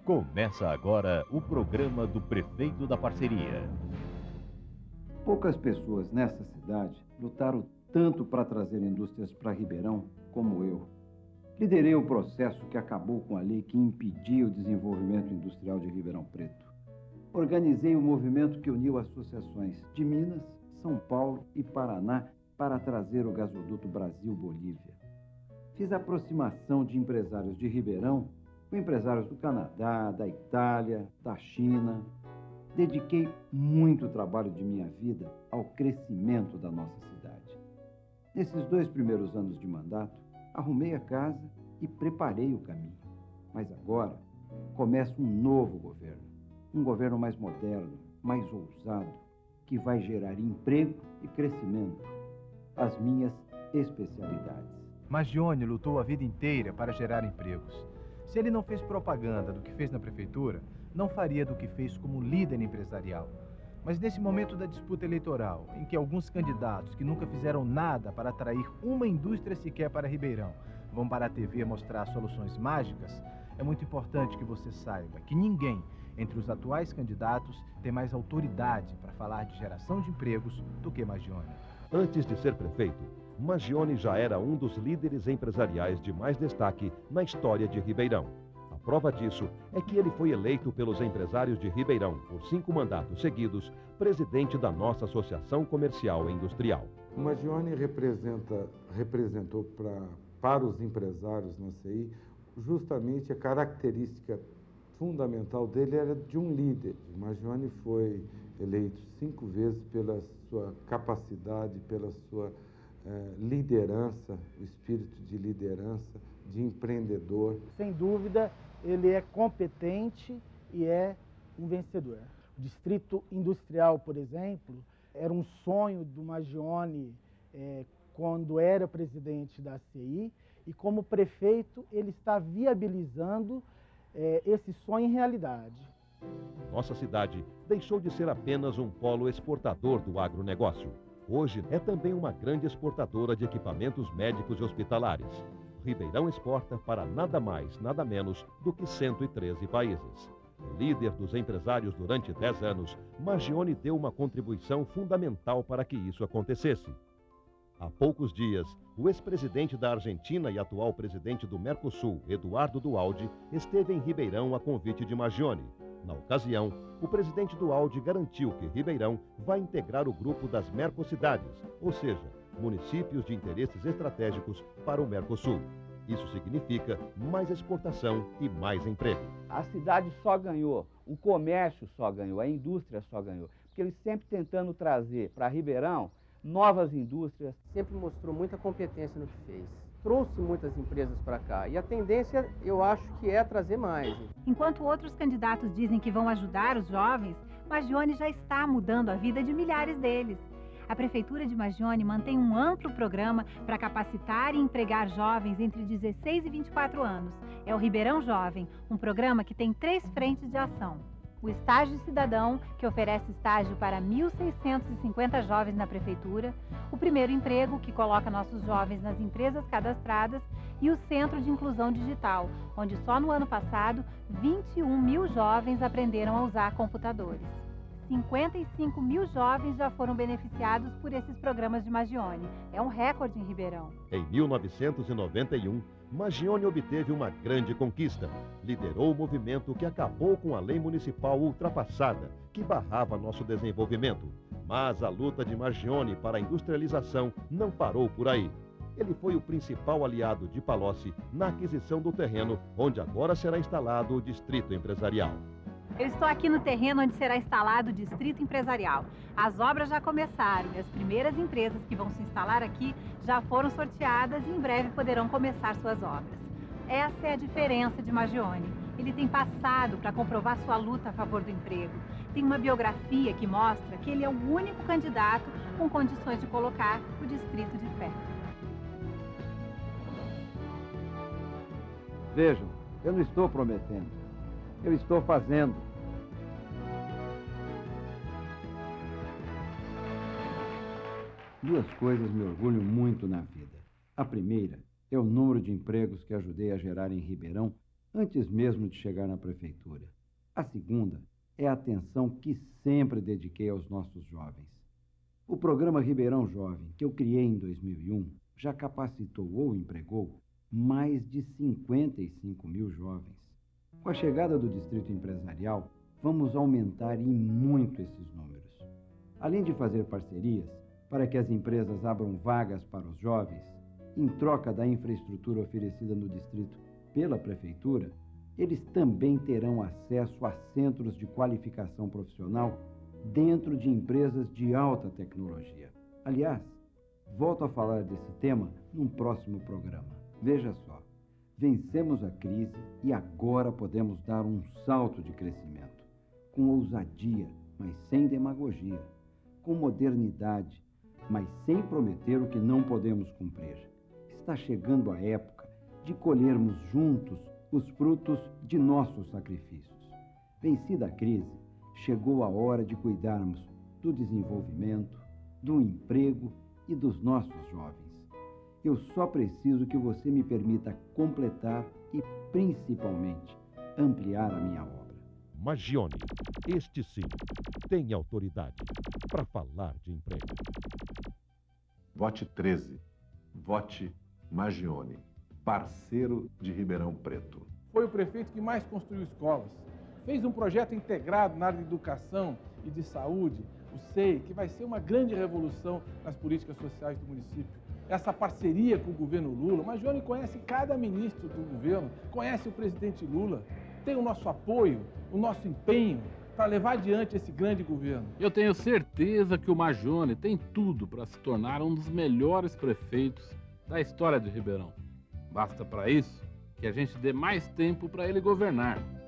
Começa agora o programa do Prefeito da Parceria. Poucas pessoas nessa cidade lutaram tanto para trazer indústrias para Ribeirão como eu. Liderei o processo que acabou com a lei que impedia o desenvolvimento industrial de Ribeirão Preto. Organizei o movimento que uniu associações de Minas, São Paulo e Paraná para trazer o gasoduto Brasil-Bolívia. Fiz a aproximação de empresários de Ribeirão com empresários do Canadá, da Itália, da China. Dediquei muito trabalho de minha vida ao crescimento da nossa cidade. Nesses 2 primeiros anos de mandato, arrumei a casa e preparei o caminho. Mas agora começa um novo governo. Um governo mais moderno, mais ousado, que vai gerar emprego e crescimento. As minhas especialidades. Maggioni lutou a vida inteira para gerar empregos. Se ele não fez propaganda do que fez na prefeitura, não faria do que fez como líder empresarial. Mas nesse momento da disputa eleitoral, em que alguns candidatos que nunca fizeram nada para atrair uma indústria sequer para Ribeirão vão para a TV mostrar soluções mágicas, é muito importante que você saiba que ninguém entre os atuais candidatos tem mais autoridade para falar de geração de empregos do que Maggioni. Antes de ser prefeito, Maggioni já era um dos líderes empresariais de mais destaque na história de Ribeirão. A prova disso é que ele foi eleito pelos empresários de Ribeirão, por 5 mandatos seguidos, presidente da nossa Associação Comercial e Industrial. O Maggioni representou para os empresários na CI justamente a característica fundamental dele era de um líder. O Maggioni foi eleito 5 vezes pela sua capacidade, pela sua liderança, o espírito de liderança, de empreendedor. Sem dúvida, ele é competente e é um vencedor. O Distrito Industrial, por exemplo, era um sonho do Maggioni quando era presidente da CI e como prefeito ele está viabilizando esse sonho em realidade. Nossa cidade deixou de ser apenas um polo exportador do agronegócio. Hoje é também uma grande exportadora de equipamentos médicos e hospitalares. Ribeirão exporta para nada mais, nada menos do que 113 países. Líder dos empresários durante 10 anos, Maggioni deu uma contribuição fundamental para que isso acontecesse. Há poucos dias, o ex-presidente da Argentina e atual presidente do Mercosul, Eduardo Duhalde, esteve em Ribeirão a convite de Maggioni. Na ocasião, o presidente Duhalde garantiu que Ribeirão vai integrar o grupo das Mercocidades, ou seja, municípios de interesses estratégicos para o Mercosul. Isso significa mais exportação e mais emprego. A cidade só ganhou, o comércio só ganhou, a indústria só ganhou, porque eles sempre tentando trazer para Ribeirão novas indústrias. Sempre mostrou muita competência no que fez. Trouxe muitas empresas para cá e a tendência, eu acho que é trazer mais. Enquanto outros candidatos dizem que vão ajudar os jovens, Maggioni já está mudando a vida de milhares deles. A Prefeitura de Maggioni mantém um amplo programa para capacitar e empregar jovens entre 16 e 24 anos. É o Ribeirão Jovem, um programa que tem 3 frentes de ação. O Estágio Cidadão, que oferece estágio para 1.650 jovens na Prefeitura, o Primeiro Emprego, que coloca nossos jovens nas empresas cadastradas, e o Centro de Inclusão Digital, onde só no ano passado 21 mil jovens aprenderam a usar computadores. 55 mil jovens já foram beneficiados por esses programas de Maggioni. É um recorde em Ribeirão. Em 1991, Maggioni obteve uma grande conquista. Liderou o movimento que acabou com a lei municipal ultrapassada, que barrava nosso desenvolvimento. Mas a luta de Maggioni para a industrialização não parou por aí. Ele foi o principal aliado de Palocci na aquisição do terreno, onde agora será instalado o Distrito Empresarial. Eu estou aqui no terreno onde será instalado o Distrito Empresarial. As obras já começaram e as primeiras empresas que vão se instalar aqui já foram sorteadas e em breve poderão começar suas obras. Essa é a diferença de Maggioni. Ele tem passado para comprovar sua luta a favor do emprego. Tem uma biografia que mostra que ele é o único candidato com condições de colocar o distrito de pé. Vejam, eu não estou prometendo, eu estou fazendo. Duas coisas me orgulham muito na vida. A primeira é o número de empregos que ajudei a gerar em Ribeirão antes mesmo de chegar na prefeitura. A segunda é a atenção que sempre dediquei aos nossos jovens. O programa Ribeirão Jovem, que eu criei em 2001, já capacitou ou empregou mais de 55 mil jovens. Com a chegada do Distrito Empresarial, vamos aumentar e muito esses números. Além de fazer parcerias para que as empresas abram vagas para os jovens, em troca da infraestrutura oferecida no distrito pela prefeitura, eles também terão acesso a centros de qualificação profissional dentro de empresas de alta tecnologia. Aliás, volto a falar desse tema num próximo programa. Veja só, vencemos a crise e agora podemos dar um salto de crescimento, com ousadia, mas sem demagogia, com modernidade, mas sem prometer o que não podemos cumprir. Está chegando a época de colhermos juntos os frutos de nossos sacrifícios. Vencida a crise, chegou a hora de cuidarmos do desenvolvimento, do emprego e dos nossos jovens. Eu só preciso que você me permita completar e, principalmente, ampliar a minha obra. Magione, este sim, tem autoridade para falar de emprego. Vote 13. Vote Magione, parceiro de Ribeirão Preto. Foi o prefeito que mais construiu escolas. Fez um projeto integrado na área de educação e de saúde, o SEI, que vai ser uma grande revolução nas políticas sociais do município. Essa parceria com o governo Lula, Magione conhece cada ministro do governo, conhece o presidente Lula, tem o nosso apoio, o nosso empenho para levar adiante esse grande governo. Eu tenho certeza que o Magione tem tudo para se tornar um dos melhores prefeitos da história de Ribeirão. Basta para isso que a gente dê mais tempo para ele governar.